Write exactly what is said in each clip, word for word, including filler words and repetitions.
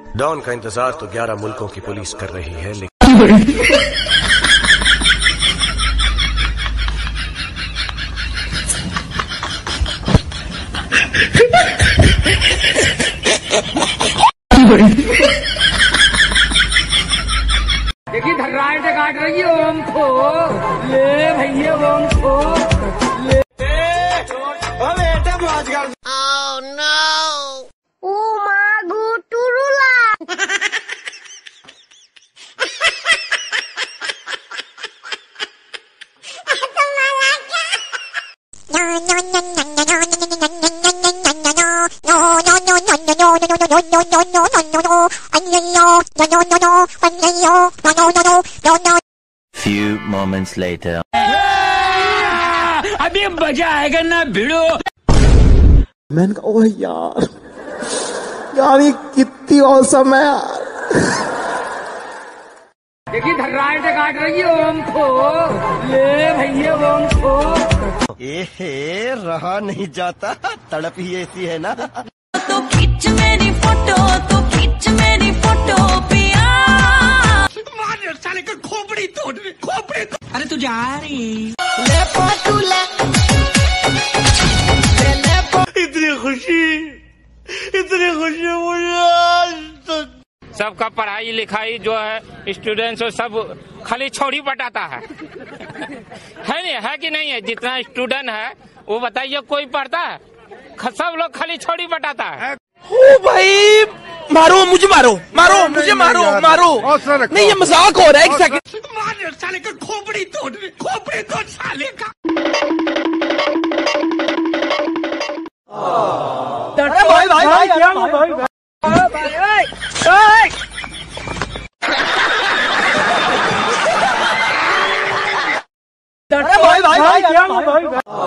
Don का इंतजार तो ग्यारह मुल्कों की पुलिस कर रही है, लेकिन देखिए धर्राट काट रही है ओम को, ले भैया ओम को ले बेटा मौज कर। Oh no! Oh my God, Turula! Few moments later. अभी मजा आएगा ना भिड़ो। मैंने कहा ओह यार यार ये कितनी औसम है यार। देखिए धर्राट काट रही है ओम को, ले भैया ओम को। ए रहा नहीं जाता, तड़प ही ऐसी है ना। तो खींच मेरी फोटो, तो खींच मेरी फोटो पिया। मार साले का खोपड़ी तोड़, खोपड़ी तोड़। अरे तू जा रही ले फोटो ले, इतनी खुशी, इतनी खुशी मुझे। सबका पढ़ाई लिखाई जो है स्टूडेंट्स सब खाली छोड़ी पटाता है है नहीं है कि नहीं है? जितना स्टूडेंट है वो बताइए, कोई पढ़ता है? सब लोग खाली छोड़ी पटाता है। ओ भाई मारो मुझे, मारो मारो मुझे, मारो मारो। नहीं ये मजाक हो रहा है। एक सेकंड। मार साले का खोपड़ी तोड़, खोपड़ी तोड़ साले का। अरे भाई भाई भाई क्या भाई भाई भाई अरे भाई भाई भाई क्या भाई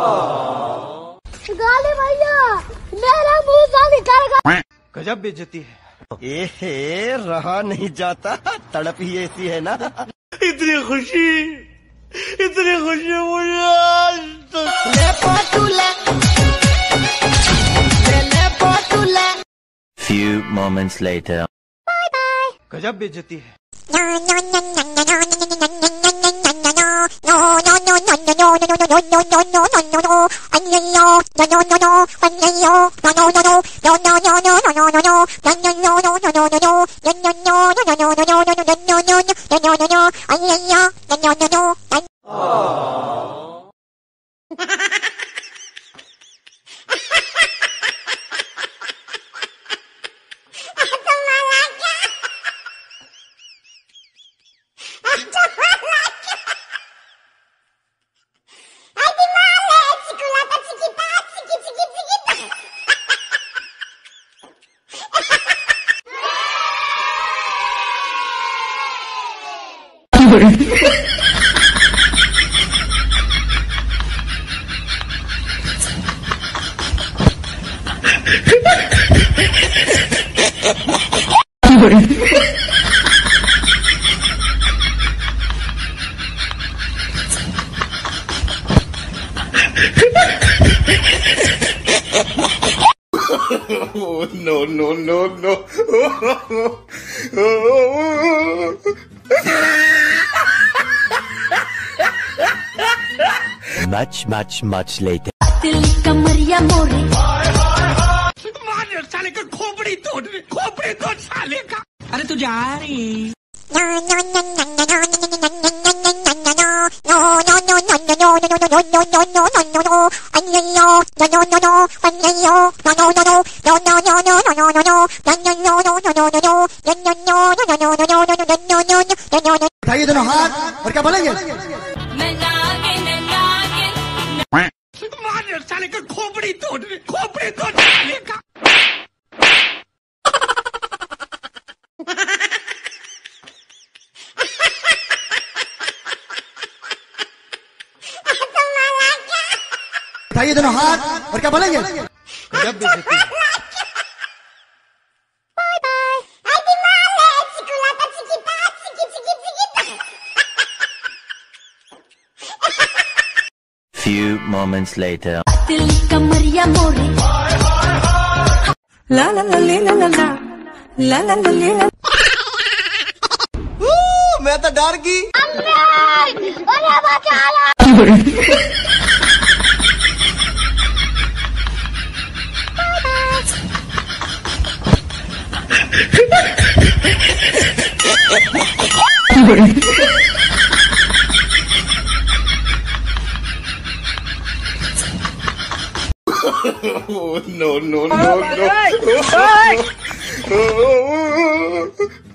गाली भैया, मेरा मुंह से निकल गया। गजब बेइज्जती है। ए रहा नहीं जाता, तड़प ही ऐसी है ना। इतनी खुशी, इतनी खुशी मुझे। ले फोटो ले, ले फोटो ले। Few moments later. गजब बेइज्जती है। Oh, no, no, no, no. Much, much, much later. दिल कमरिया मोरे, मार साले का खोपड़ी तोड़, खोपड़ी तोड़ साले का। अरे तू जा रही उठाइए दोनों हाथ और क्या बोलेंगे? मैं नागिन नागिन। मार साले का खोपड़ी तोड़, खोपड़ी तोड़ साले का। उठाइए दोनों हाथ और क्या बोलेंगे? गजब बेइज्जती है। Few moments later. दिल कमरिया मोरे, La la la la la la la ला ला ला ला। मैं तो डर गई। no, no, no, no.